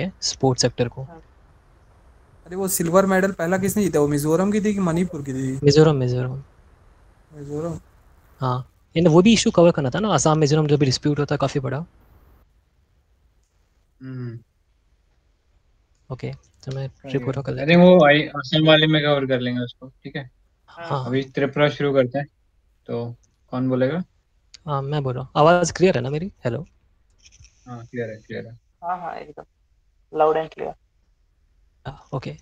हैं sports sector को। अरे वो सिल्वर मेडल पहला किसने जीता? वो मिजोरम की थी कि मणिपुर की थी? मिजोरम मिजोरम। मिजोरम। हाँ, इन वो भी इशू कवर करना था ना, आसाम मिजोरम जो भी डिस्प्यूट होता है काफ़ी बड़ा। हम्म। ओके, तो मैं सही है। त्रिपुरा कर अरे लेता हूँ। वो आई असम वाले में कवर कर लेंगे उसको, ठीक है। हाँ अभी त्रिपुरा शुरू करते हैं, तो कौन बोलेगा? हाँ, मैं बोल रहा हूँ, आवाज़ क्लियर है ना मेरी? हेलो। हाँ क्लियर है, क्लियर है। हाँ हाँ एकदम loud and clear. Okay,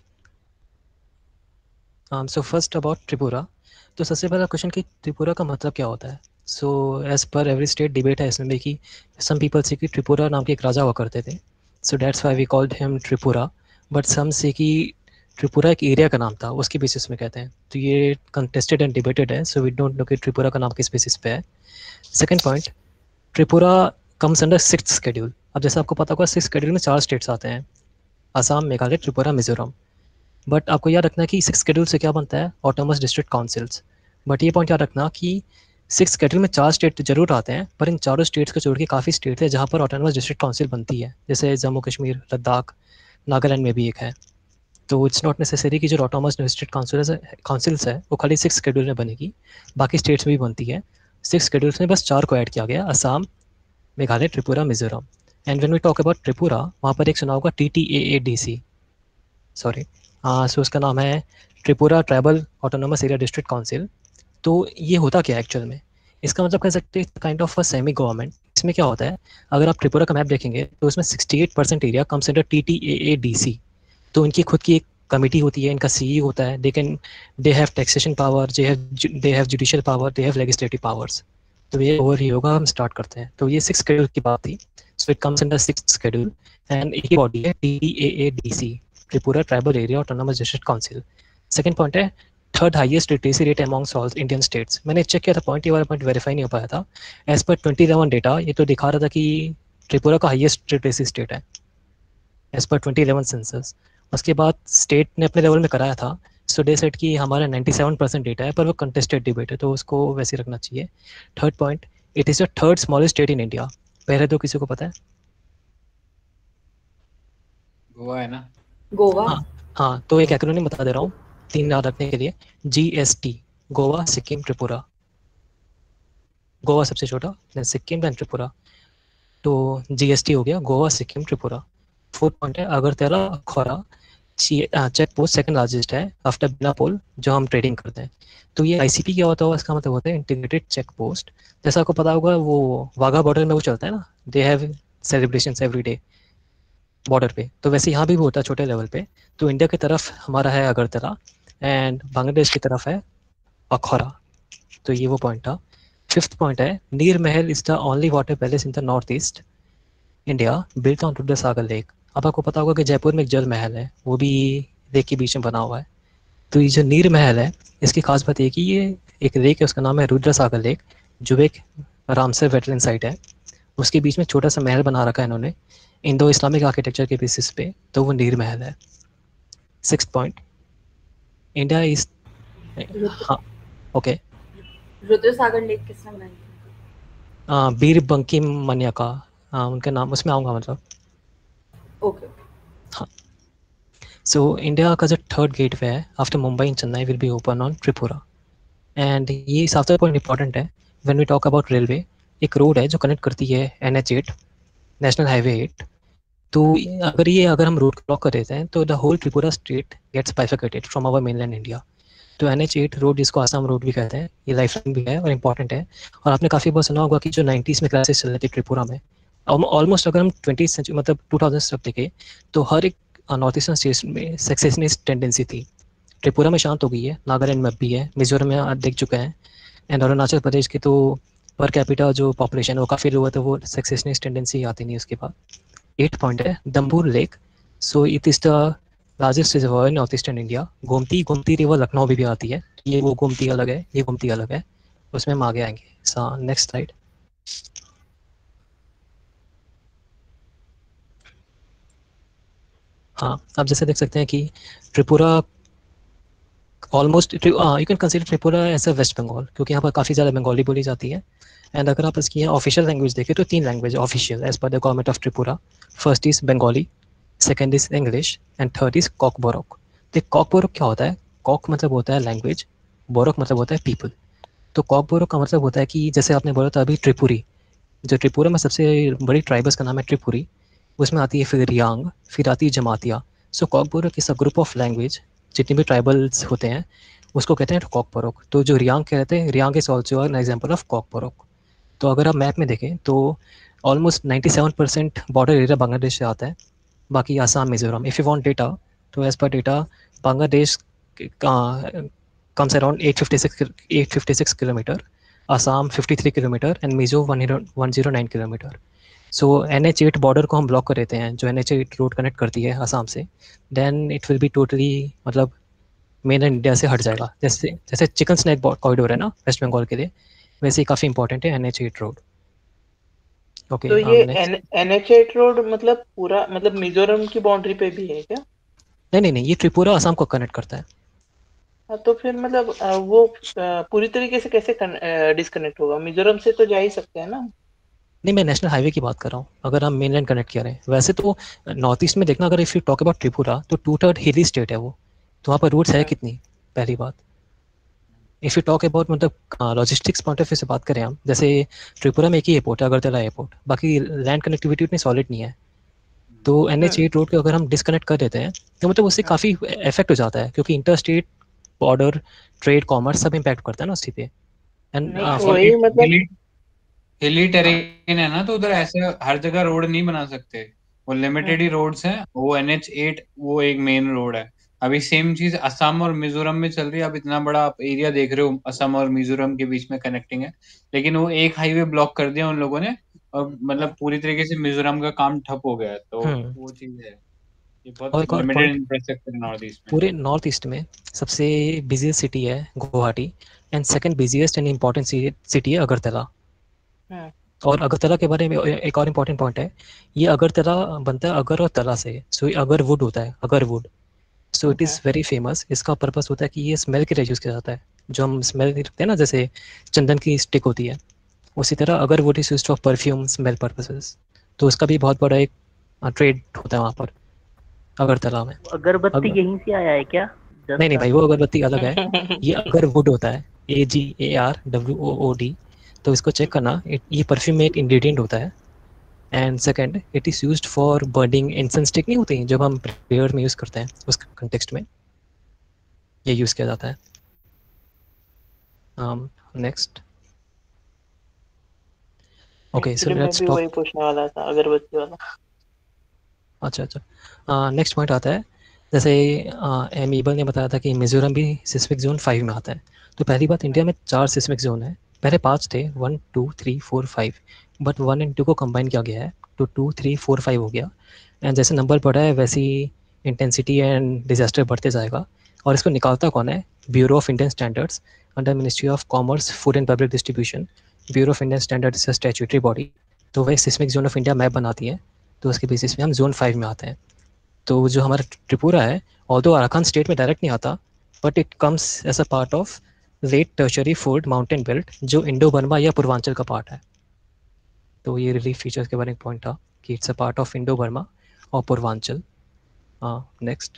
so first about Tripura. तो सबसे पहला क्वेश्चन कि त्रिपुरा का मतलब क्या होता है। So as per every state debate है इसमें भी कि सम पीपल से कि त्रिपुरा नाम के एक राजा हुआ करते थे, so that's why we called him Tripura. But some say कि त्रिपुरा एक एरिया का नाम था, उसके बेसिस में कहते हैं। तो ये कंटेस्टेड एंड डिबेटेड है, सो वी डोंट नो कि त्रिपुरा का नाम किस बेसिस पे है। Second point, Tripura comes under sixth schedule. अब जैसे आपको पता होगा, सिक्स शेड्यूल में 4 स्टेट्स आते हैं, आसाम, मेघालय, त्रिपुरा, मिजोरम। बट आपको याद रखना है कि सिक्स शेड्यूल से क्या बनता है, ऑटोनमस डिस्ट्रिक्ट काउंसिल्स। बट ये पॉइंट याद रखना कि सिक्स शेड्यूल में 4 स्टेट जरूर आते हैं, पर इन चारों स्टेट्स को छोड़ के काफ़ी स्टेट है जहाँ पर ऑटोनमस डिस्ट्रिक्ट काउंसिल बनती है, जैसे जम्मू कश्मीर, लद्दाख, नागालैंड में भी एक है। तो इट्स नॉट नेसेसरी कि जो ऑटोनमस डिस्ट्रिक्ट काउंसिल्स है वो खाली सिक्स शेड्यूल में बनेगी, बाकी स्टेट्स में भी बनती है। सिक्स शेड्यूल्स में बस 4 को ऐड किया गया, Assam, Meghalaya, Tripura, Mizoram. And when we talk about Tripura, वहाँ पर एक सुना होगा TTAADC, सॉरी, सो उसका नाम है Tripura tribal autonomous area district council. तो ये होता क्या है एक्चुअल में, इसका मतलब कह सकते हैं kind of a semi government. इसमें क्या होता है, अगर आप त्रिपुरा का मैप देखेंगे तो उसमें 68% एरिया कम्स अंडर TTAADC। तो इनकी खुद की एक कमेटी होती है, इनका CEO होता है, they have taxation power, they have judicial power, they have legislative powers. तो ये ओवर ही होगा, हम स्टार्ट करते हैं। तो ये 6 शेड्यूल की बात थी, so it comes under 6 schedule. And एक ही बॉडी है TTAADC, Tripura tribal area autonomous district council. Second point है third highest literacy rate amongst all Indian states. मैंने चेक किया था पॉइंट, ये वाला पॉइंट वेरीफाई नहीं हो पाया था। एज पर 2011 डेटा ये तो दिखा रहा था कि त्रिपुरा का हाईएस्ट लिटरेसी स्टेट है एज पर 2011 सेंसस। उसके बाद स्टेट ने अपने लेवल में कराया था, सो दे सेट कि हमारा 97% डेटा है, पर वो कंटेस्टेड डिबेट है, तो उसको वैसे रखना चाहिए। Third point, it is the third smallest state in India. पहले तो किसी को पता है? गोवा है ना? गोवा। हाँ हाँ, तो एक एक्रोनिम बता दे रहा हूँ 3 याद रखने के लिए। GST, गोवा, सिक्किम, त्रिपुरा। गोवा सबसे छोटा, देन सिक्किम, देन त्रिपुरा। तो GST हो गया, गोवा, सिक्किम, त्रिपुरा। फोर्थ पॉइंट है Agartala, Akhaura, check post second largest है आफ्टर बेनापोल, जो हम ट्रेडिंग करते हैं। तो ये ICP क्या होता है, इसका मतलब होता है इंटीग्रेटेड चेक पोस्ट। जैसा आपको पता होगा वो वाघा बॉर्डर में वो चलता है ना, they have celebrations every day border पे, तो वैसे यहाँ भी होता है छोटे लेवल पे। तो इंडिया की तरफ हमारा है अगरतला, एंड बांग्लादेश की तरफ है अखौरा। तो ये वो पॉइंट था। फिफ्थ पॉइंट है Neer Mahal is the only water palace in the north east India built on to the Sagar lake. अब आपको पता होगा कि जयपुर में एक जल महल है, वो भी लेक के बीच में बना हुआ है। तो ये जो नीर महल है, इसकी खास बात ये कि ये एक लेक है, उसका नाम है रुद्र सागर लेक, जो एक रामसर वेटलैंड साइट है। उसके बीच में छोटा सा महल बना रखा है इन्होंने इंडो इस्लामिक आर्किटेक्चर के बेसिस पे, तो वो नीर महल है। सिक्स पॉइंट, इंडिया इज, हाँ ओके, रुद्र सागर लेक किसने बनाई थी? बीर बंकिम मन्या का, उनके नाम उसमें आऊँगा मतलब। ओके। हाँ, सो इंडिया का जो थर्ड गेट वे है after Mumbai and Chennai will be open on Tripura. And ये सबसे पॉइंट इंपॉर्टेंट है when we talk about railway. एक रोड है जो कनेक्ट करती है NH8, नेशनल हाईवे 8। तो अगर हम रोड ब्लॉक कर देते हैं तो the whole Tripura state gets bifurcated from our mainland India. तो NH8 रोड, जिसको आसाम रोड भी कहते हैं, ये लाइफलाइन भी है और इम्पॉर्टेंट है। और आपने काफ़ी बार सुना होगा कि जो 90s में क्राइसिस चल रही थी त्रिपुरा में, ऑलमोस्ट अगर हम 20th सेंचुरी मतलब 2000 तक देखें तो हर एक नॉर्थ ईस्टर्न स्टेट्स में सक्सेशनिस्ट टेंडेंसी थी। त्रिपुरा में शांत हो गई है, नागालैंड में भी है, मिजोरम में आप देख चुके हैं, एंड अरुणाचल प्रदेश की तो पर कैपिटा जो पॉपुलेशन है वो काफ़ी लो है, तो वो सक्सेशनिस्ट टेंडेंसी आती नहीं उसके बाद। 8 पॉइंट है Dumbur lake, so it is the largest reservoir in north eastern India. Gomati river Lucknow में भी आती है, ये वो गोमती अलग है, ये गोमती अलग है, उसमें हम आगे आएंगे। Next slide. हाँ, आप जैसे देख सकते हैं कि Tripura almost, you can consider Tripura as a West Bengal, क्योंकि यहाँ पर काफ़ी ज़्यादा बंगाली बोली जाती है। एंड अगर आप इसकी ऑफिशियल लैंग्वेज देखें तो 3 language official as per the government of Tripura. First is Bengali, second is English and third is Kok Borok. तो कॉक बोरोक क्या होता है? कॉक मतलब होता है लैंग्वेज, बोरोक मतलब होता है पीपल। तो कॉक बोरोक का मतलब होता है कि जैसे आपने बोला था अभी त्रिपुरी, जो त्रिपुरा में सबसे बड़ी ट्राइबल्स का नाम है त्रिपुरी, उसमें आती है फिर रियांग, फिर आती है Jamatia. So Kok Borok is a group of language, जितने भी ट्राइबल्स होते हैं उसको कहते हैं कॉक बोरोक। तो जो रियांग कहते हैं, Riang is also an example of Kok Borok. तो अगर आप मैप में देखें तो ऑलमोस्ट 97% बॉर्डर एरिया बांग्लादेश से आता है, बाकी Assam Mizoram. If you want data, तो as per data Bangladesh comes around 856 kilometre, Assam 53 kilometre and Mizo 109 kilometre. So NH8 border को हम ब्लॉक कर देते हैं, जो NH8 रोड कनेक्ट करती है आसाम से, then it will be totally मतलब मेन इंडिया से हट जाएगा। जैसे जैसे चिकन स्नैक कॉरिडोर है ना वेस्ट बंगाल के लिए, वैसे ही काफ़ी इंपॉर्टेंट है NH8 रोड। ओके, तो ये नेक्स्ट। NH8 रोड मतलब पूरा मतलब मिजोरम की बाउंड्री पे भी है क्या? नहीं नहीं नहीं, ये त्रिपुरा आसाम को कनेक्ट करता है। हाँ, तो फिर मतलब वो पूरी तरीके से कैसे डिस्कनेक्ट होगा? मिजोरम से तो जा ही सकते हैं ना? नहीं, मैं नेशनल हाईवे की बात कर रहा हूँ, अगर हम मेनलैंड कनेक्ट किया रहे हैं। वैसे तो नॉर्थ ईस्ट में देखना, अगर if you talk about Tripura, तो 2/3 हिली स्टेट है वो, तो वहाँ पर रूट्स है कितनी, पहली बात। इफ़ यू टॉक अबाउट मतलब लॉजिस्टिक्स पॉइंट ऑफ व्यू से बात करें हम, जैसे त्रिपुरा में एक ही एयरपोर्ट है, अगरतला एयरपोर्ट, बाकी लैंड कनेक्टिविटी उतनी सॉलिड नहीं है। तो NH8 रोड को अगर हम डिस्कनेक्ट कर देते हैं तो मतलब उससे काफ़ी इफेक्ट हो जाता है, क्योंकि inter state border, trade, commerce सब इम्पैक्ट करता है ना उसी पे। एंड नहीं और वही मतलब हिली हिली टेरेन है ना, तो उधर ऐसे हर जगह रोड नहीं बना सकते, वो लिमिटेड ही रोड्स हैं। वो NH8 वो एक मेन रोड है। अभी सेम चीज असम और मिजोरम में चल रही है। अब इतना बड़ा आप एरिया देख रहे हो, असम और मिजोरम के बीच में कनेक्टिंग है, लेकिन वो एक हाईवे ब्लॉक कर दिया उन लोगों ने, और मतलब पूरी तरीके से मिजोरम का काम ठप हो गया है। तो हम्म वो चीज है, ये बहुत और एक और लिमिटेड पॉइंट, इंफ्रास्ट्रक्चर है नॉर्थ ईस्ट में। पूरे नॉर्थ ईस्ट में सबसे बिजिएस्ट सिटी है Guwahati, and second busiest and important city है अगरतला। और अगरतला के बारे में एक और इम्पॉर्टेंट पॉइंट है, ये अगरतला बनता है अगर और तला से, सो ये अगर वुड होता है, अगर wood. So it is very famous. इसका पर्पस होता है कि ये स्मेल के लिए यूज़ किया जाता है, जो हम स्मेल रखते हैं ना, जैसे चंदन की स्टिक होती है, उसी तरह अगर wood is used for perfume smell purposes. तो उसका भी बहुत बड़ा एक ट्रेड होता है वहाँ पर अगरतला में। अगरबत्ती अगर यहीं से आया है क्या? नहीं नहीं जस्ट भाई, वो अगरबत्ती अलग है, ये अगर वुड होता है, AGARWOOD। तो इसको चेक करना, ये परफ्यूम में एक इंग्रेडिएंट होता है। And second, it is used for burning incense stick, नहीं होती जब हम प्रेयर में यूज़ करते हैं, उस कंटेक्स्ट में ये यूज़ किया जाता है। नेक्स्ट। ओके, सो एक्चुअली मैं लेट्स भी टॉक। वही पूछने वाला था, अगरबत्ती वाला। अच्छा अच्छा, नेक्स्ट पॉइंट आता है, जैसे एमीबल ने बताया था कि मिजोरम भी सिस्मिक जोन 5 में आता है। तो पहली बात, इंडिया में 4 सिस्मिक जोन है, पहले 5 थे, 1 2 3 4 5, बट 1 एंड 2 को कंबाइन किया गया है, तो 2 3 4 5 हो गया। एंड जैसे नंबर बढ़ा है वैसे ही इंटेंसिटी एंड डिजास्टर बढ़ते जाएगा। और इसको निकालता कौन है? Bureau of Indian standards under ministry of commerce, food and public distribution. Bureau of Indian standards statutory body, तो वह seismic zone of India map बनाती है, तो उसके बेसिस पे हम जोन 5 में आते हैं। तो जो हमारा त्रिपुरा है, ऑल्दो अराकान स्टेट में डायरेक्ट नहीं आता, but it comes as a part of late tertiary fold mountain belt, जो इंडो बर्मा या पूर्वांचल का पार्ट है। तो ये रिलीफ फीचर्स के बारे में पॉइंट था कि it's a part of Indo Burma और पूर्वांचल। हाँ, नेक्स्ट।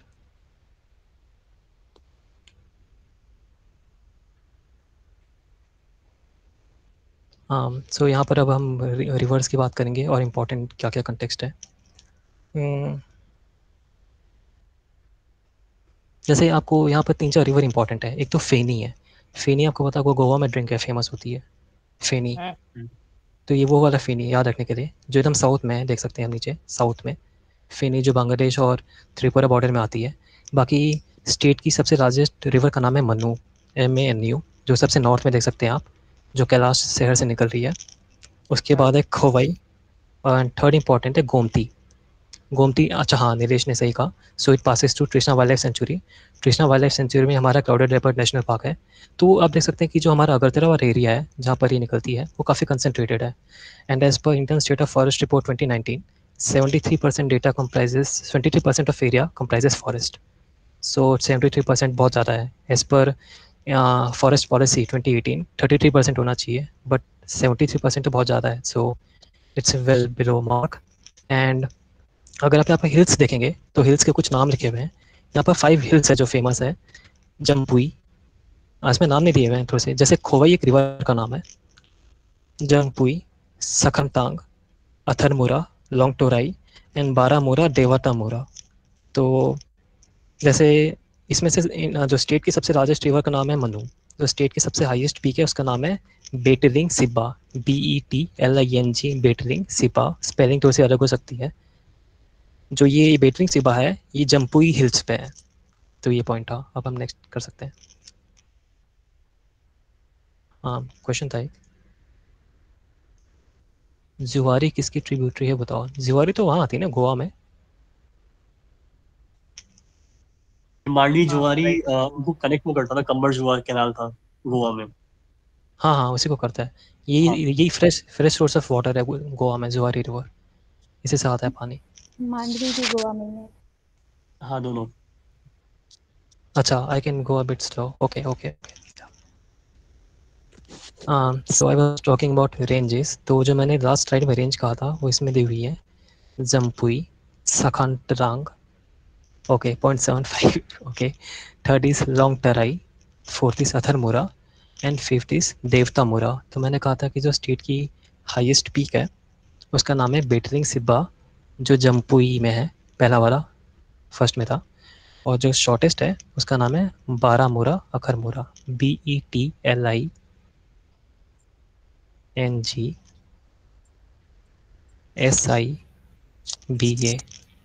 सो यहाँ पर अब हम रिवर्स की बात करेंगे और इम्पोर्टेंट क्या क्या कंटेक्स्ट है। जैसे आपको यहाँ पर 3-4 रिवर इंपॉर्टेंट है। एक तो फेनी है, फेनी आपको पता होगा गोवा में ड्रिंक है, फेमस होती है फेनी। तो ये वो वाला फेनी याद रखने के लिए, जो एकदम साउथ में है, देख सकते हैं हम नीचे साउथ में फेनी, जो बांग्लादेश और त्रिपुरा बॉर्डर में आती है। बाकी स्टेट की सबसे लार्जेस्ट रिवर का नाम है मनु, MANU, जो सबसे नॉर्थ में देख सकते हैं आप, जो कैलाश शहर से निकल रही है। उसके बाद है खोवाई, और थर्ड इंपॉर्टेंट है गोमती। गोमती, अच्छा हाँ, नीलेश ने सही कहा। So it passes to Krishna wild life sanctuary. Krishna wild life sanctuary में हमारा क्लाउडेड लेपर्ड नेशनल पार्क है। तो आप देख सकते हैं कि जो हमारा अगरतला वाला एरिया है जहाँ पर ये निकलती है, वो काफ़ी कंसनट्रेटेड है। एंड एज पर Indian state of forest report 2019, 73% data comprises 73% of area comprises forest. So 73% बहुत ज़्यादा है। एज पर फॉरेस्ट पॉलिसी 2018, 33% होना चाहिए, बट 73% तो बहुत ज़्यादा है। So it's well below mark. And अगर आप यहाँ पर हिल्स देखेंगे तो हिल्स के कुछ नाम लिखे हुए हैं। यहाँ पर 5 हिल्स है जो फेमस है। जम्पुई, इसमें नाम नहीं दिए हुए हैं थोड़े से, जैसे खोवई एक रिवर का नाम है। जम्पुई, सखनतांग, अथरमुरा, लोंगटोराई एंड बारामूरा देवतामुरा। तो जैसे इसमें से जो स्टेट की सबसे लार्जेस्ट रिवर का नाम है मनु, जो स्टेट की सबसे हाईएस्ट पीक है उसका नाम है बेटलिंग सिब्बा, BETLING, बेटलिंग सिब्बा। स्पेलिंग थोड़ी सी अलग हो सकती है। जो ये बेटलिंग सिब्बा है ये जम्पुई हिल्स पे है। तो ये पॉइंट था। अब हम नेक्स्ट कर सकते हैं। हाँ, क्वेश्चन था एक, जुआरी किसकी ट्रिब्यूटरी है बताओ। जुआरी तो वहाँ आती है ना, गोवा में। मांडवी हाँ जुआरी राइट। उनको कनेक्ट में करता था, कंबर जुआर कैनाल था गोवा में। हाँ हाँ, उसी को करता है। ये हाँ। यही fresh fresh source of water है गोवा में, जुआरी रिवर, इसी से आता है पानी। मांडवी भी गोवा में ही है। हाँ दोनों। अच्छा, I can go a bit slow. Okay okay okay. So I was talking about ranges. तो जो मैंने लास्ट स्लाइड में रेंज कहा था वो इसमें दी हुई है। Jampui, Sakhantang, okay 0.75, okay. Third is Longtharai, fourth is Atharamura and fifth is Debatamura. तो मैंने कहा था कि जो स्टेट की हाईएस्ट पीक है उसका नाम है बेटलिंग सिब्बा, जो जम्पुई में है, पहला वाला फर्स्ट में था। और जो शॉर्टेस्ट है उसका नाम है बारामूरा अखरमुरा, BETLINGSIBA।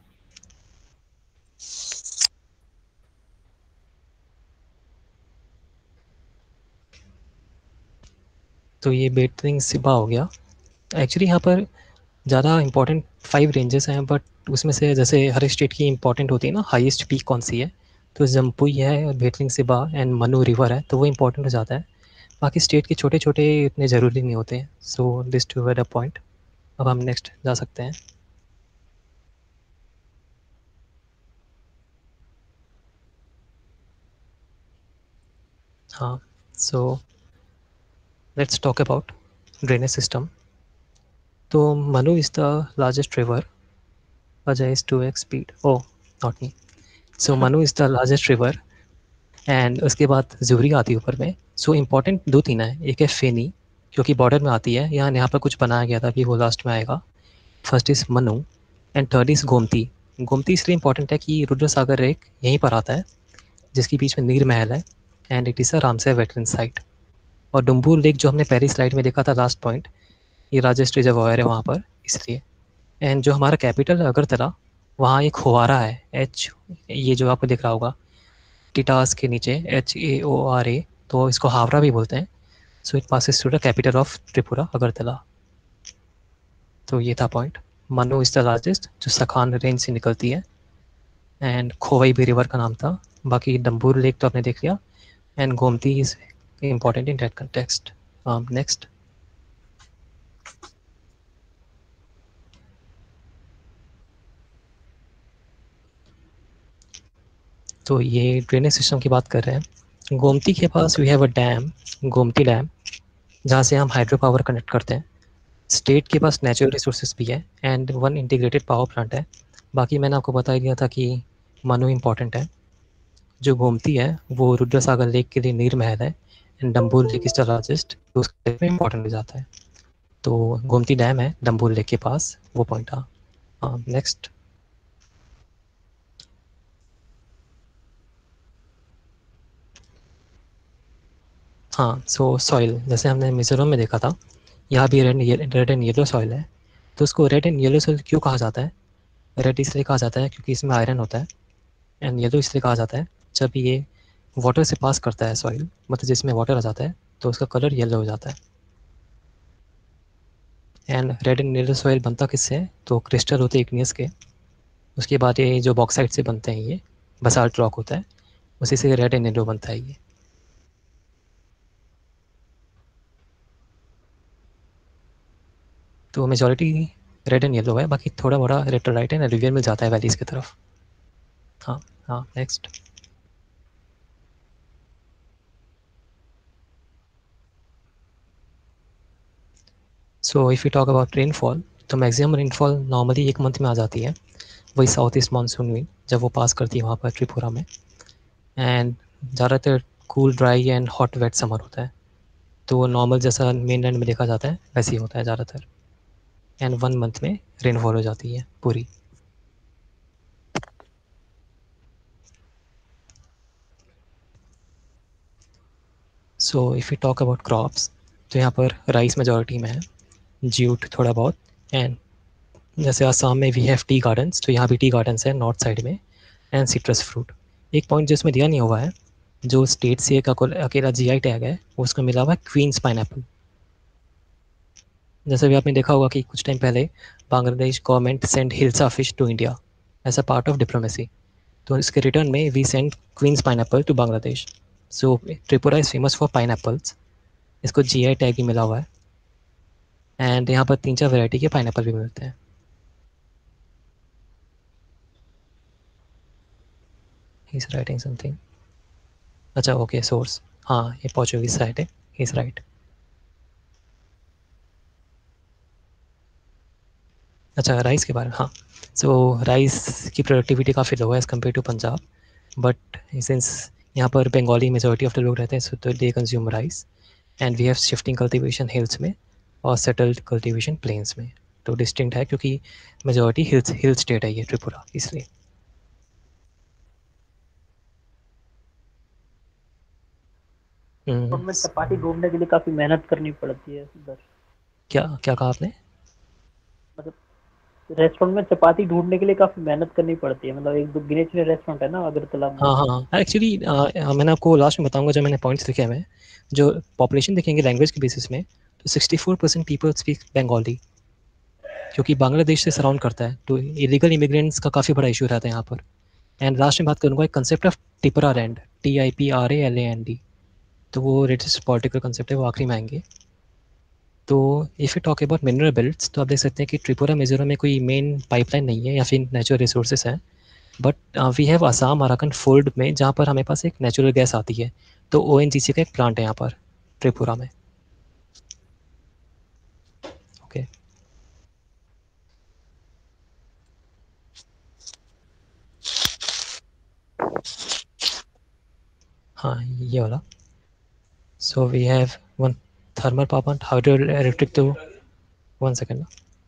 तो ये बेटलिंग सिब्बा हो गया। एक्चुअली यहाँ पर ज़्यादा इंपॉर्टेंट 5 रेंजेस हैं, बट उसमें से जैसे हर स्टेट की इंपॉर्टेंट होती है ना, हाईएस्ट पीक कौन सी है, तो जम्पुई है, बेटलिंग सिबा एंड मनु रिवर है, तो वो इंपॉर्टेंट हो जाता है। बाकी स्टेट के छोटे छोटे इतने ज़रूरी नहीं होते हैं। So this to the point. अब हम नेक्स्ट जा सकते हैं। हाँ, so let's talk about drainage system. तो Manu is the largest river, Ajay is 2x speed, oh not me. So Manu is the largest river and उसके बाद ज़ुहरी आती है ऊपर में। सो इम्पॉर्टेंट 2-3 है। एक है फेनी, क्योंकि बॉर्डर में आती है, यहाँ पर कुछ बनाया गया था, अभी वो लास्ट में आएगा। First is Manu and third is Gomati. Gomati इसलिए इंपॉर्टेंट है कि रुद्र सागर एक यहीं पर आता है, जिसके बीच में नीर महल है and it is a Ramsar wetland site. और डुम्बूर लेक जो हमने पहली स्लाइड में देखा था लास्ट पॉइंट, ये राजेश रिजर्वायर है वहाँ पर, इसलिए। एंड जो हमारा कैपिटल है अगरतला, वहाँ एक होवारा है, एच, ये जो आपको दिख रहा होगा टिटास के नीचे, HAORA, तो इसको हावड़ा भी बोलते हैं। So it passes through the capital of Tripura, Agartala. तो ये था point. Manu is the largest, जो सखान रेंज से निकलती है, एंड खोवई भी रिवर का नाम था। बाकी डम्बूर लेक तो आपने देख लिया, and Gomati is important in that context. Next. तो ये ड्रेनेज सिस्टम की बात कर रहे हैं। गोमती के पास we have a dam, Gomati dam, जहाँ से हम हाइड्रो पावर कनेक्ट करते हैं। स्टेट के पास नेचुरल रिसोर्सेज भी है एंड 1 इंटीग्रेटेड पावर प्लांट है। बाकी मैंने आपको बता ही दिया था कि मनु इम्पॉर्टेंट है। जो गोमती है वो रुद्र सागर लेक के लिए नीर महल है and Dumbur lake is the largest, तो उसके में इम्पॉर्टेंट हो जाता है। तो गोमती डैम है डम्बूर लेक के पास, वो पॉइंट था। नेक्स्ट। हाँ, सो सॉइल, जैसे हमने मिजोरम में देखा था, यहाँ भी रेड एंड येलो सॉइल है। तो उसको रेड एंड येलो सॉइल क्यों कहा जाता है? रेड इसलिए कहा जाता है क्योंकि इसमें आयरन होता है, एंड येलो इसलिए कहा जाता है जब ये वाटर से पास करता है सॉइल, मतलब जिसमें वाटर आ जाता है तो उसका कलर येलो हो जाता है। And red and yellow soil बनता किससे है? तो क्रिस्टल होते हैं इग्नियस के, उसके बाद ये जो बॉक्साइट से बनते हैं, ये बसाल्ट रॉक होता है, उसी से रेड एंड येलो बनता है ये। तो मेजॉरिटी रेड एंड येलो है, बाकी थोड़ा मोड़ा रेट्रोलाइट एंड एलुवियल मिल जाता है वैलीज की तरफ। हाँ हाँ, next. So if you talk about rainfall, तो मैक्सिमम रेनफॉल नॉर्मली 1 मंथ में आ जाती है, वही साउथ ईस्ट मानसून विंड जब वो पास करती है वहाँ पर त्रिपुरा में, एंड ज़्यादातर cool dry and hot wet summer होता है, तो वो नॉर्मल जैसा मेनलैंड में देखा जाता है वैसे ही होता है ज़्यादातर, एंड 1 मंथ में रेनफॉल हो जाती है पूरी। So if you talk about crops, तो यहाँ पर राइस मेजॉरिटी में है, ज्यूट थोड़ा बहुत, एंड जैसे आसाम में वी हैव टी गार्डन्स, तो यहाँ भी टी गार्डन्स है नॉर्थ साइड में, एंड सिट्रस फ्रूट। एक पॉइंट जो इसमें दिया नहीं हुआ है, जो स्टेट से एक अकेला जीआई टैग है, उसको मिला हुआ है क्वींस पाइनएप्पल। जैसे भी आपने देखा होगा कि कुछ टाइम पहले Bangladesh government send hilsa fish to India as a part of diplomacy, तो इसके रिटर्न में we send queens pineapple to Bangladesh. So Tripura is famous for pineapples, इसको जीआई टैग भी मिला हुआ है, एंड यहाँ पर 3-4 वैरायटी के पाइनएप्पल भी मिलते हैं। He's writing something. अच्छा ओके, सोर्स, हाँ ये पोर्चुगीज साइट है, ही इज़ राइट। अच्छा राइस के बारे में, हाँ, सो राइस की प्रोडक्टिविटी काफ़ी लो है as compare to Punjab, but since यहाँ पर बंगाली मेजॉरिटी ऑफ द लोग रहते हैं, सो तो they consume rice, and we have shifting cultivation hills में और सेटल्ड कल्टीवेशन प्लेन्स में, तो डिस्टिंक्ट है क्योंकि मेजॉरिटी हिल स्टेट है ये त्रिपुरा, इसलिए। और में चपाती ढूंढने के लिए काफी मेहनत करनी पड़ती है उधर। क्या क्या कहा आपने? मतलब रेस्टोरेंट में चपाती ढूंढने के लिए काफी मेहनत करनी पड़ती है, मतलब 1-2 गिने चुने रेस्टोरेंट है ना अगरतला में। हाँ हाँ, एक्चुअली मैंने आपको लास्ट में बताऊंगा जब मैंने पॉइंट्स लिखे हैं, जो पॉपुलेशन देखेंगे लैंग्वेज के बेसिस में, तो 64% पीपल स्पीक बंगाली, क्योंकि बांग्लादेश से सराउंड करता है, तो इलीगल इमिग्रेंट्स का काफ़ी बड़ा इशू रहता है यहाँ पर। एंड लास्ट में बात करूँगा एक concept of Tipra land, TIPRALAND, तो वो लेटेस्ट पॉलिटिकल कंसेप्ट है, वो आखिरी में आएंगे। तो if you talk about mineral belts, तो आप देख सकते हैं कि त्रिपुरा मिजोरम में कोई मेन पाइपलाइन नहीं है या फिर नेचुरल रिसोर्सेज हैं, but we have Assam Arakan fold में, जहाँ पर हमें पास एक नेचुरल गैस आती है, तो ONGC का एक प्लांट है यहाँ पर त्रिपुरा में। ओके हाँ ये वाला। So we have one thermal power plant, hydro electric, तो 1 सेकेंड।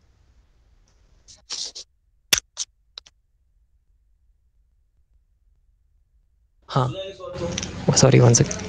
हाँ sorry 1 second.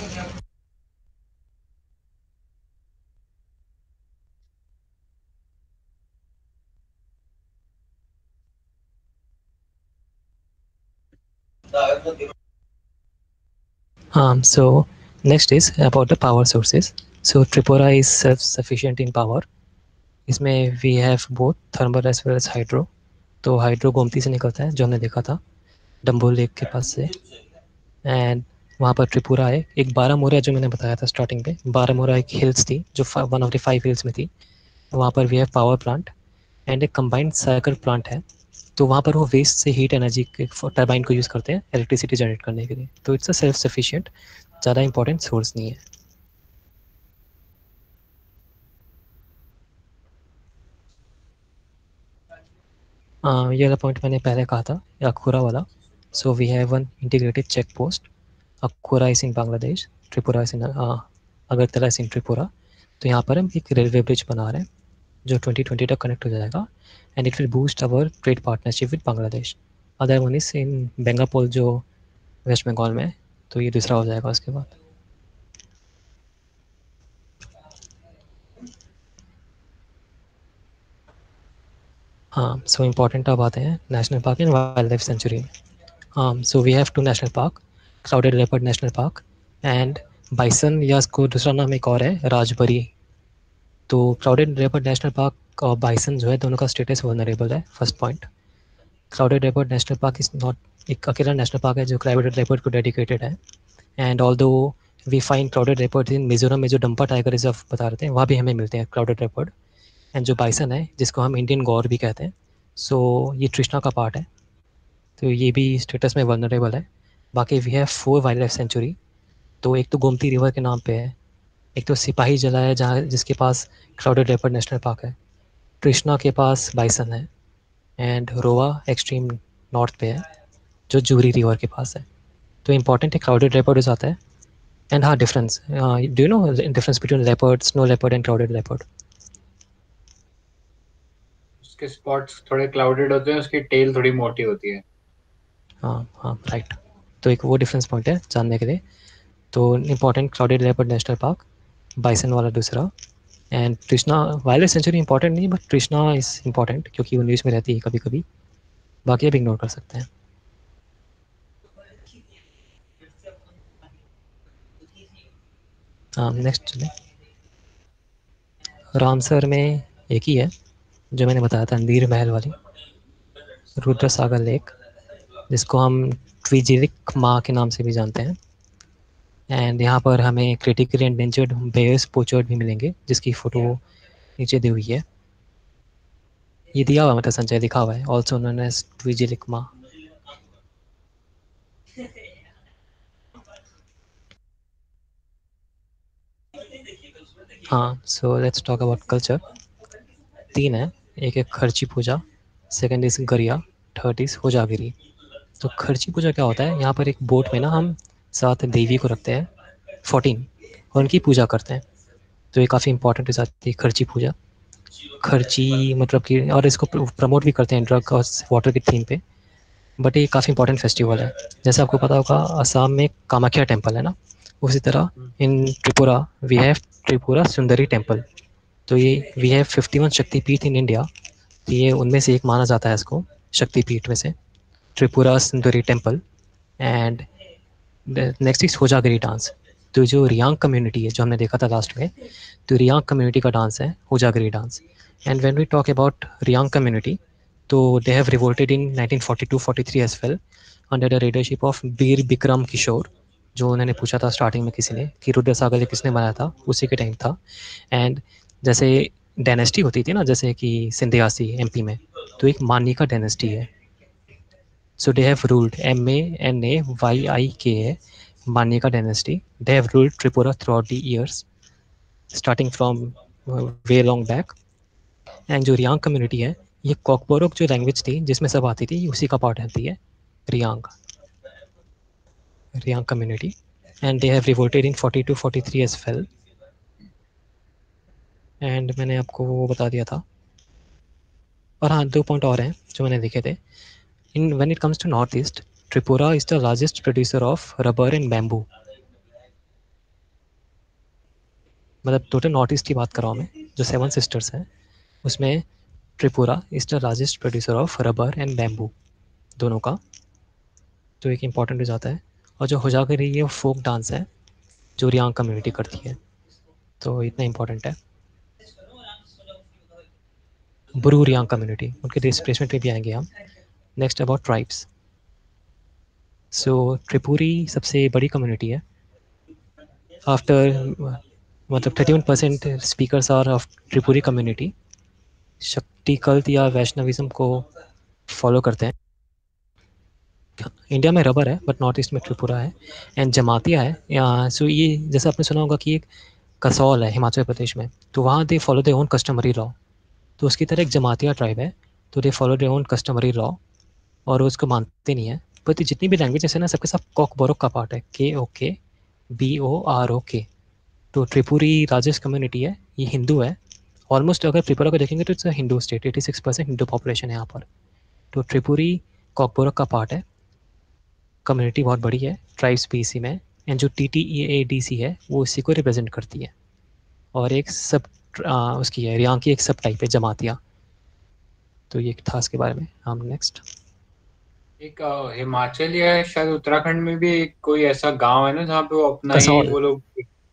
So next is about the power sources. So Tripura is self-sufficient in power. इसमें we have both thermal as well as hydro. तो hydro Gomati से निकलता है, जो हमने देखा था डम्बो लेक के पास से, एंड वहाँ पर त्रिपुरा है। एक बारामूला जो मैंने बताया था स्टार्टिंग पे, बारामूला एक हिल्स थी जो 1 ऑफ द 5 हिल्स में थी, वहाँ पर we have power plant and एक कंबाइंड साइकिल प्लांट है, तो वहाँ पर वो वेस्ट से हीट एनर्जी के टर्बाइन को यूज़ करते हैं इलेक्ट्रिसिटी जनरेट करने के लिए, तो इट्स अ सेल्फ सफिशिएंट, ज़्यादा इंपॉर्टेंट सोर्स नहीं है। ये वाला पॉइंट मैंने पहले कहा था, अखुरा वाला। So we have one integrated check post, Akhaura is in Bangladesh, Tripura is in Agartala is in Tripura. तो यहाँ पर हम एक रेलवे ब्रिज बना रहे हैं जो 2020 तक कनेक्ट हो जाएगा, and it will boost our trade partnership with Bangladesh. Other one is in Benapole जो वेस्ट बंगाल में, तो ये दूसरा हो जाएगा उसके बाद। हाँ सो इम्पॉर्टेंट अब आते हैं national park and wild life sanctuary. So we have 2 national park, clouded leopard national park and bison, या इसको दूसरा नाम एक और है राजबरी। तो क्लाउडेड लेपर्ड नेशनल पार्क और बाइसन जो है दोनों का स्टेटस वल्नरेबल है, first point. Clouded leopard national park is not एक अकेला नेशनल पार्क है जो क्लाउडेड लेपर्ड को डेडिकेटेड है, and although we find clouded leopard इन मिजोरम में जो डंपा टाइगर रिजर्व बता रहे थे वहाँ भी हमें मिलते हैं क्लाउडेड लेपर्ड, एंड जो बाइसन है जिसको हम इंडियन गौर भी कहते हैं, सो ये ट्रिश्ना का पार्ट है, तो ये भी स्टेटस में वल्नरेबल है। बाकी we have 4 wild life sanctuary, तो एक तो गोमती रिवर के नाम पे है, एक तो सिपाही जला है जहाँ जिसके पास क्लाउडेड लेपर्ड नेशनल पार्क है, ट्रिश्ना के पास बाइसन है, एंड रोवा एक्सट्रीम नॉर्थ पे है, जो जूरी रिवर के पास है। तो इम्पॉर्टेंट है, क्राउडेड लेपर्ड हो जाता है। एंड हाँ, difference, do you know difference between leopard, snow leopard and clouded leopard? उसके स्पॉट्स थोड़े क्लाउडेड होते हैं, उसकी टेल थोड़ी मोटी होती है। हाँ हाँ, राइट। तो एक वो डिफरेंस पॉइंट है जानने के लिए। तो important clouded leopard national park, bison वाला दूसरा, and Krishna wild sanctuary important नहीं, बट कृष्णा इज़ इम्पॉर्टेंट क्योंकि वो न्यूज़ में रहती है कभी कभी, बाकी अब इग्नोर कर सकते हैं। हाँ, नेक्स्ट चले। रामसर में एक ही है जो मैंने बताया था, नीर महल वाली रुद्र सागर लेक, जिसको हम ट्विजिलिक माँ के नाम से भी जानते हैं। एंड यहाँ पर हमें क्रिटिकली एंडेंजर्ड बेयर्स पोचर्ड भी मिलेंगे, जिसकी फ़ोटो नीचे दी हुई है। ये दिया हुआ मतलब संजय लिखा हुआ है, ऑल्सो नोन एज ट्विजिलिक माँ। हाँ, so let's talk about culture. 3 है, एक है Kharchi Puja, second is Garia, third is Hojagiri. तो खर्ची पूजा क्या होता है, यहाँ पर एक बोट में ना हम 7 देवी को रखते हैं, 14, और उनकी पूजा करते हैं। तो ये काफ़ी इंपॉर्टेंट हो जाती है खर्ची पूजा। खर्ची मतलब कि, और इसको प्रमोट भी करते हैं ड्रग और वाटर की थीम पे, बट ये काफ़ी इंपॉर्टेंट फेस्टिवल है। जैसे आपको पता होगा असम में कामाख्या टेम्पल है ना, उसी तरह in Tripura we have Tripura Sundari temple. तो ये वी हैव 51 शक्तिपीठ इन इंडिया, तो ये उनमें से एक माना जाता है इसको, शक्तिपीठ में से Tripura Sundari temple. And next is Hojagiri dance. तो जो रियांग कम्युनिटी है, जो हमने देखा था लास्ट में, तो रियांग कम्युनिटी का डांस है Hojagiri dance. And when we talk about Reang community, तो they have revolted in 1942-43 as well under the leadership of Veer Bikram Kishore, जो उन्होंने पूछा था स्टार्टिंग में किसी ने कि रुद्र सागर किसने बनाया था, उसी के टाइम था। एंड जैसे डायनेस्टी होती थी ना, जैसे कि सिंधियासी एमपी में, तो एक मानी का डायनेस्टी है। So they have ruled, MANAYIKA, Manyaka dynasty. They have ruled Tripura throughout the years, starting from way long back. And जो रियांग कम्युनिटी है, ये कॉकबोरोक जो लैंग्वेज थी जिसमें सब आती थी, उसी का पार्ट रहती है Reang community. And they have revolted in 42-43 as well. And मैंने आपको वो बता दिया था। और हाँ, 2 पॉइंट और हैं जो मैंने लिखे थे। In when it comes to Northeast, Tripura is the largest producer of rubber and bamboo. मतलब टोटल नॉर्थ ईस्ट की बात कर रहा हूँ मैं, जो 7 सिस्टर्स हैं उसमें Tripura is the largest producer of rubber and bamboo दोनों का। तो एक इम्पॉर्टेंट हो जाता है। और जो होजागिरी ये फोक डांस है जो रियांग कम्युनिटी करती है, तो इतना इम्पॉर्टेंट है। बुरू रियांग कम्युनिटी, उनके डिस्प्लेसमेंट पे भी आएंगे हम। Next about tribes. So Tripuri सबसे बड़ी कम्युनिटी है। आफ्टर मतलब 31% speakers are of Tripuri community. Shakti cult या वैष्णविज्म को फॉलो करते हैं। इंडिया में रबर है, बट नॉर्थ ईस्ट में त्रिपुरा है। एंड जमातिया है यहाँ। सो ये जैसे आपने सुना होगा कि एक कसौल है हिमाचल प्रदेश में, तो वहाँ they follow their own customary law. तो उसकी तरह एक जमातिया ट्राइब है, तो they follow their own customary law और उसको मानते नहीं है। बट जितनी भी लैंग्वेजेस है ना, सबके सब कॉकबोरोक का पार्ट है, KOKBOROK। तो त्रिपुरी राजेश कम्युनिटी है, ये हिंदू है ऑलमोस्ट। अगर त्रिपुरा को देखेंगे तो it's Hindu state, 86% Hindu population है यहाँ पर। तो त्रिपुरी कॉकबोरोक का पार्ट है, कम्युनिटी बहुत बड़ी है, ट्राइब्स भी इसी में। एंड जो TTEADC है वो इसी को रिप्रेजेंट करती है। और एक सब उसकी है रियांग की एक सब टाइप है जमातिया। तो ये था इसके बारे में। हम नेक्स्ट एक हिमाचल या शायद उत्तराखंड में भी एक कोई ऐसा गांव है ना जहाँ पे वो अपना ही कसौल। वो लोग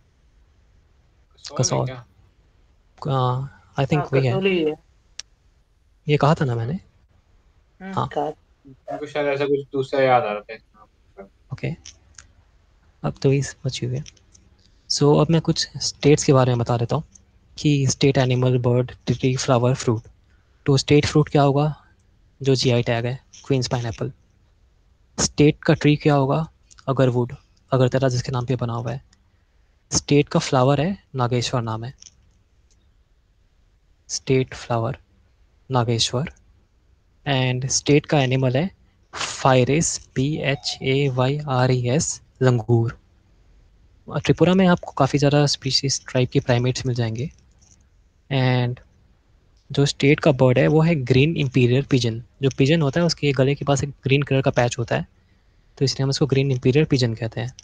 कसौल क्या? आई थिंक वही है, कसौली है। ये कहा था ना मैंने। हाँ उनको शायद ऐसा कुछ दूसरा याद आ रहा था। ओके, अब तो इस बची हुई है। सो अब मैं कुछ स्टेट्स के बारे में बता देता हूँ कि state animal, bird, tree, flower, fruit. तो स्टेट फ्रूट क्या होगा, जो GI टैग है, क्वींस पाइनएप्पल। स्टेट का ट्री क्या होगा, अगरवुड, अगरतला जिसके नाम पे बना हुआ है। स्टेट का फ्लावर है नागेश्वर, नाम है state flower Nageshwar. And state का एनिमल है फायरेस, PHAYRES, लंगूर। त्रिपुरा में आपको काफ़ी ज़्यादा स्पीशीज टाइप के प्राइमेट्स मिल जाएंगे। एंड जो स्टेट का बर्ड है वो है ग्रीन इंपीरियर पिजन। जो पिजन होता है उसके गले के पास एक ग्रीन कलर का पैच होता है, तो इसलिए हम उसको ग्रीन इंपीरियर पिजन कहते हैं।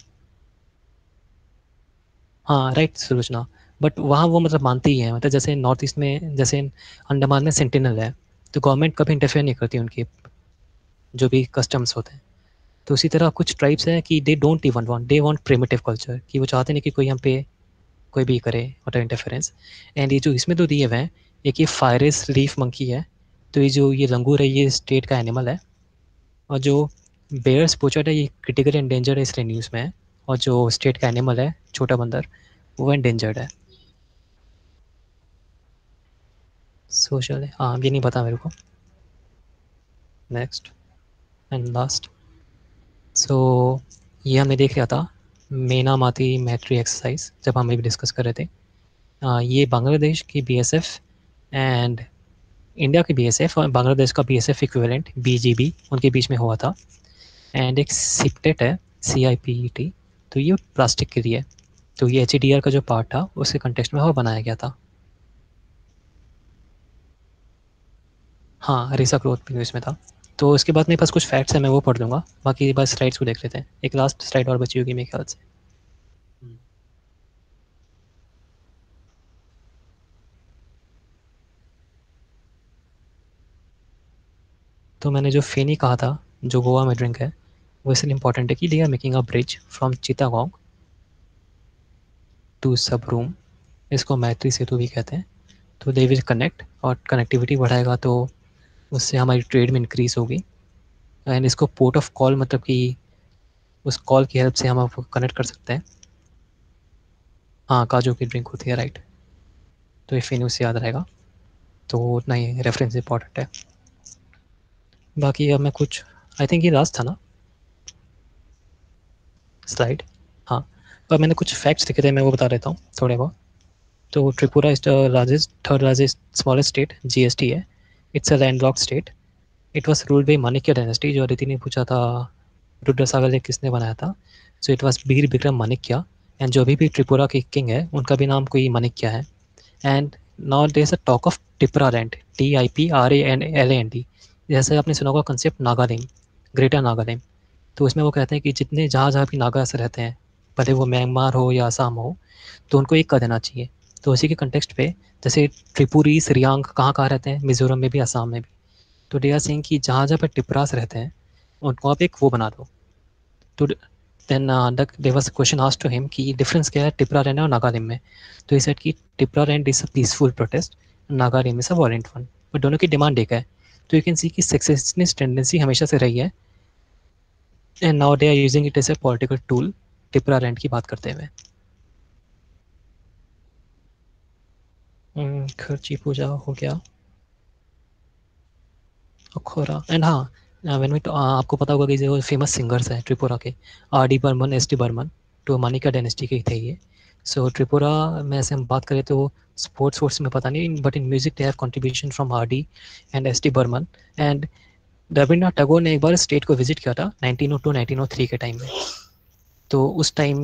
हाँ राइट सुलोचना, बट वहाँ वो मतलब मानते ही हैं, मतलब जैसे नॉर्थ ईस्ट में, जैसे अंडमान में सेंटिनल है, तो गवर्नमेंट कभी इंटरफेयर नहीं करती उनकी जो भी कस्टम्स होते हैं। तो उसी तरह कुछ ट्राइब्स हैं कि they don't even want, they want primitive culture, कि वो चाहते नहीं कि कोई हम पे कोई भी करे मतलब इंटरफेरेंस। एंड ये जो इसमें तो दिए हुए हैं, एक ये फायरेस लीफ मंकी है, तो ये जो ये लंगूर है ये स्टेट का एनिमल है। और जो बेयर्स पोचर्ड है ये क्रिटिकली एंडेंजर्ड है, इसलिए न्यूज़ में है। और जो स्टेट का एनिमल है छोटा बंदर वो एंडेंजर्ड है। सोशल है, हाँ ये नहीं पता मेरे को। नेक्स्ट एंड लास्ट, सो ये हमने देख लिया था मेना माती मैट्री एक्सरसाइज जब हम अभी डिस्कस कर रहे थे। ये बांग्लादेश की BSF एंड इंडिया की BSF और बांग्लादेश का BSF इक्विवेलेंट BGB उनके बीच में हुआ था। एंड एक सिपटेट है CIPET, तो ये प्लास्टिक के लिए, तो ये HDR का जो पार्ट था उसके कंटेक्स्ट में वो बनाया गया था। हाँ रिसा क्लोथ भी इसमें था। तो उसके बाद मेरे पास कुछ फैक्ट्स हैं, मैं वो पढ़ दूंगा, बाकी बस स्लाइड्स को देख लेते हैं। एक लास्ट स्लाइड और बची होगी मेरे ख्याल से। तो मैंने जो फेनी कहा था जो गोवा में ड्रिंक है, वो इसलिए इंपॉर्टेंट है कि they are making a bridge from Chittagong to Sabroom, इसको मैत्री सेतु भी कहते हैं। तो दे विल कनेक्ट, और कनेक्टिविटी बढ़ाएगा तो उससे हमारी ट्रेड में इंक्रीज होगी। एंड इसको पोर्ट ऑफ कॉल, मतलब कि उस कॉल की हेल्प से हम आपको कनेक्ट कर सकते हैं। हाँ काजू की ड्रिंक होती है राइट, तो ये फेनी उससे याद रहेगा, तो उतना ही रेफरेंस इंपॉर्टेंट है। बाकी अब मैं कुछ, आई थिंक ये लास्ट था ना स्लाइड, हाँ। अब मैंने कुछ फैक्ट्स लिखे थे, मैं वो बता देता हूँ थोड़े बहुत। तो Tripura is the largest, third largest smallest state, GST है। It's a landlocked state. It was ruled by Manikya dynasty, जो अदिति ने पूछा था रुद्रसागर लेक किसने बनाया था, so it was Vir Vikram Manikya. And जो भी त्रिपुरा के किंग है उनका भी नाम कोई माणिक्य है। And now there is a talk of Tipra land, TIPRALAND। जैसे आपने सुना होगा कंसेप्ट नागालैंड, ग्रेटर नागालैंड, तो उसमें वो कहते हैं कि जितने जहाँ भी नागास रहते हैं, भले वो म्यांमार हो या असम हो, तो उनको एक कर देना चाहिए। तो उसी के कंटेक्स्ट पे जैसे त्रिपुरी सिरियांग कहाँ रहते हैं, मिजोरम में भी असम में भी, तो दे आर सेइंग कि जहाँ पे टिपरास रहते हैं उनको आप एक वो बना दो। तो then there was a question asked to him कि डिफरेंस क्या है टिपरा लैंड और नागालैंड में, तो ही सेड कि Tipra land is a peaceful protest, Nagaland is a violent one, but दोनों की डिमांड एक है। तो यू कैन सी कि सेक्सेशनिस्ट टेंडेंसी हमेशा से रही है, and now they are using it as a political tool Tipra land की बात करते हुए। खर्ची पूजा हो गया, अखोरा। एंड हाँ व्हेन वी आपको पता होगा कि जो फेमस सिंगर्स हैं त्रिपुरा के, RD बर्मन, ST बर्मन, तो मानिका डायनेस्टी के थे ये। सो त्रिपुरा में ऐसे हम बात करें तो स्पोर्ट्स में पता नहीं, but in music they have contribution from RD and ST Burman. And Rabindranath Tagore ने एक बार स्टेट को विजिट किया था 1902-1903 के टाइम में, तो उस टाइम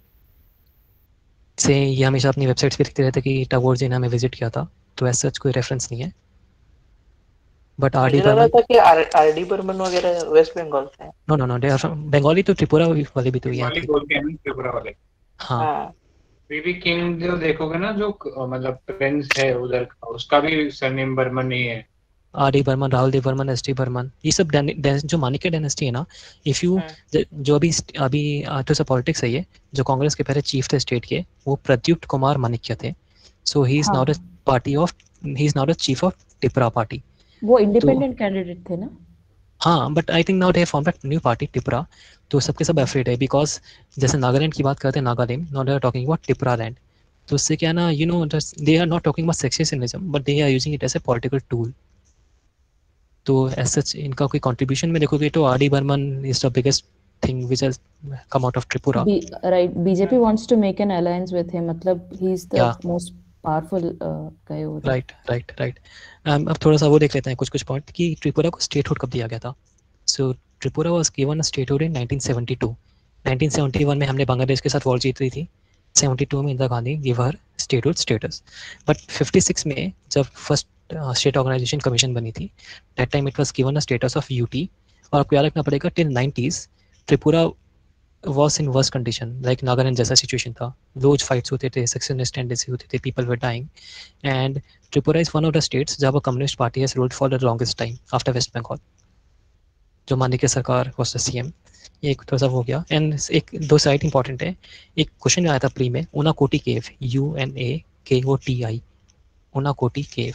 से ये हमेशा अपनी वेबसाइट्स पे लिखते रहते कि टैगोर जी ने हमें विजिट किया था, तो ऐसा सच कोई रेफरेंस नहीं है। बट RD मुझे लगा बर्मन, था कि RD बर्मन वगैरह वेस्ट बंगाल से हैं। No they are from Bengali, तो त्रिपुरा वाले भी तो ये बंगाली हैं। बोलते हैं ना त्रिपुरा वाले। हाँ हाँ बीबी किंग जो देखोगे ना, जो मतलब प्रिंस है उधर का, उसका भी सरनेम बर्मन ही है। RD बर्मन, राहुल देव बर्मन, ST बर्मन, ये सब जो मानिक्य डायनेस्टी है ना, इफ़ यू जो अभी तो सब पॉलिटिक्स है ये, जो कांग्रेस के पहले चीफ थे स्टेट के, वो प्रद्युत कुमार मानिक्य थे। So he is not a party of, he is not a chief of Tipra party. वो इंडिपेंडेंट कैंडिडेट थे ना। हाँ but I think now they form a new party Tipra, तो सबके सब एफ्रेड है, बिकॉज जैसे नागालैंड की बात करते हैं, Nagaland, not they are talking about Tipra land. तो उससे क्या ना, you know they are not talking about secessionism, but they are using it as a political tool. तो एज सच इनका कोई कंट्रीब्यूशन में देखोगे तो RD Burman is the biggest thing which has come out of Tripura. Right, BJP wants to make an alliance with him, मतलब he is the most powerful guy over. Right. अब थोड़ा सा वो देख लेते हैं कुछ पॉइंट कि त्रिपुरा को स्टेटहुड कब दिया गया था। So so Tripura was given a statehood in 1972. 1971 में हमने बांग्लादेश के साथ वॉर जीत रही थी. 72 में Indira Gandhi give her statehood status. But 56 में जब फर्स्ट स्टेट ऑर्गेनाइजेशन कमीशन बनी थी, that time it was given a status of UT. और आपको याद रखना पड़ेगा till 90s Tripura was in worse condition, like Nagaland जैसा situation था. रोज fights होते थे, secessionist tendency होती थी, people were dying. And Tripura is one of the states जहाँ पर communist party has ruled for the longest time after West Bengal. जो मानिक सरकार was the CM. ये एक थोड़ा सा हो गया. एंड एक दो साइट इंपॉर्टेंट है. एक क्वेश्चन आया था प्री में, उनाकोटी केव, UNAKOTI, उनाकोटी केव.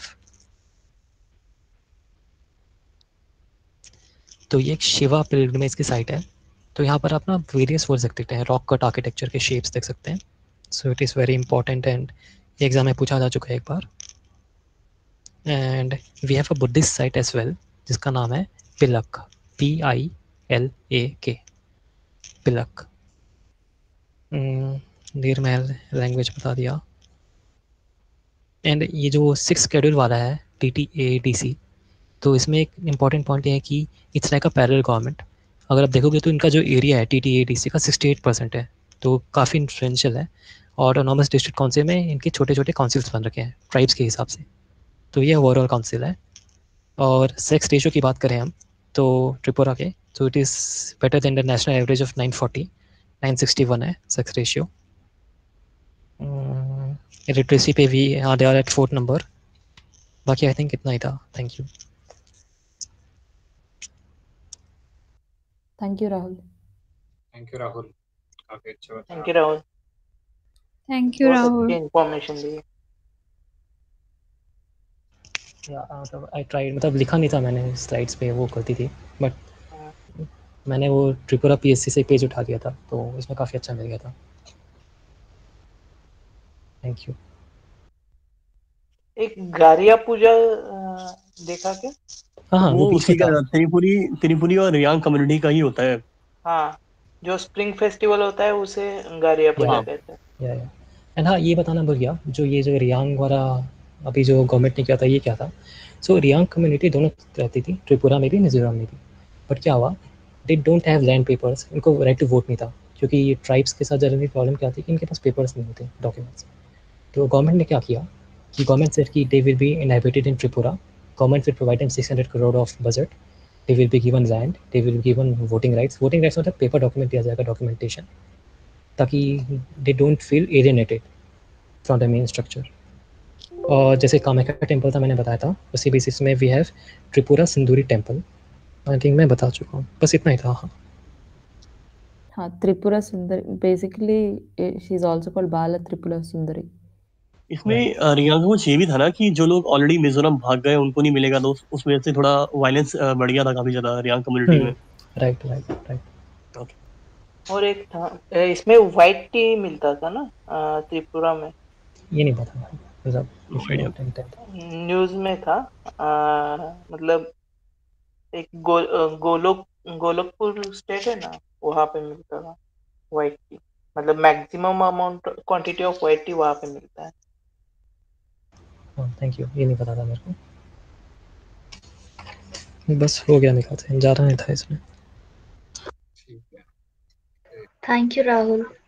तो ये एक शिवा पिलग्रिमेज की साइट है. तो यहाँ पर आप ना वेरियस वो देख सकते हैं, रॉक कट आर्किटेक्चर के शेप्स देख सकते हैं. So it is very important and exam में पूछा जा चुका है एक बार. And we have a Buddhist site as well जिसका नाम है पिलक, PILAK, पिलक. नीर महल लैंग्वेज बता दिया. एंड ये जो 6 शेड्यूल वाला है TTADC, तो इसमें एक इम्पॉर्टेंट पॉइंट ये है कि it's like a parallel government. अगर आप देखोगे तो इनका जो एरिया है TTADC का 68% है, तो काफ़ी इन्फ्लुएंशियल है. और ऑटोनॉमस डिस्ट्रिक्ट काउंसिल में इनके छोटे छोटे काउंसिल्स बन रखे हैं ट्राइब्स के हिसाब से. तो ये ओवरऑल काउंसिल है. और सेक्स रेशियो की बात करें हम तो त्रिपुरा के, तो it is better than the national average of 940, 961 है सेक्स रेशियो. लिटरेसी पे भी they are eight 4th number. बाकी आई थिंक इतना ही था. Thank you. Thank you, Rahul. Thank you Rahul, काफी अच्छा बताया. Thank you Rahul, thank you बहुत राहुल. अच्छी इन्फॉर्मेशन दी. मतलब आई ट्राइड, मतलब लिखा नहीं था मैंने स्लाइड्स पे, वो करती थी, बट मैंने वो त्रिपुरा PSC से पेज उठा दिया था, तो इसमें काफ़ी अच्छा मिल गया था. Thank you. एक गारिया पूजा देखा क्या? हाँ वो वो बीच उसी में का था. त्रिपुरी और रियांग कम्युनिटी का ही होता है. हाँ, जो स्प्रिंग फेस्टिवल होता है उसे गारिया पूजा हाँ. कहते हैं. एंड हाँ ये बताना भूल गया, जो ये जो रियांग वाला अभी जो गवर्नमेंट ने किया था, ये क्या था. सो रियांग कम्युनिटी दोनों रहती थी, त्रिपुरा में भी मिजोरम में भी. बट क्या हुआ, they don't have land papers, इनको राइट टू वोट नहीं था, क्योंकि ये ट्राइब्स के साथ जनरली प्रॉब्लम क्या थी कि इनके पास पेपर्स नहीं होते, डॉक्यूमेंट्स. तो गवर्नमेंट ने क्या किया कि गवर्नमेंट सेड कि they will be inhabited in Tripura, government will provide them 600 crore of budget, they will be given land, they will be given voting rights. Voting rights मतलब पेपर डॉक्यूमेंट दिया जाएगा, डॉक्यूमेंटेशन, ताकि they don't feel alienated from the main structure. और जैसे Kamakhya temple था मैंने बताया था, उसी बेसिस में वी हैव त्रिपुरा सिंदूरी टेम्पल. आई थिंक मैं बता चुका हूँ, बस इतना ही था. हाँ हाँ, Tripura Sundari. Basically, she is also called Bala Tripura Sundari. इसमें रियांग में कुछ ये भी था ना कि जो लोग ऑलरेडी मिजोरम भाग गए उनको नहीं मिलेगा, तो उस वजह से थोड़ा वायलेंस बढ़ गया था काफी ज्यादा रियांग कम्युनिटी में. Right right right. और एक था इसमें व्हाइट टी मिलता था ना त्रिपुरा में. ये नहीं पता भाई, मतलब न्यूज में था. मतलब एक गोलोकपुर स्टेट है ना, वहाँ पे मिलता था व्हाइट टी. मतलब maximum amount quantity of white tea वहाँ पे मिलता है. थैंक यू, ये नहीं पता था मेरे को. बस हो गया मेरा, ज़्यादा नहीं था इसमें. Thank you Rahul.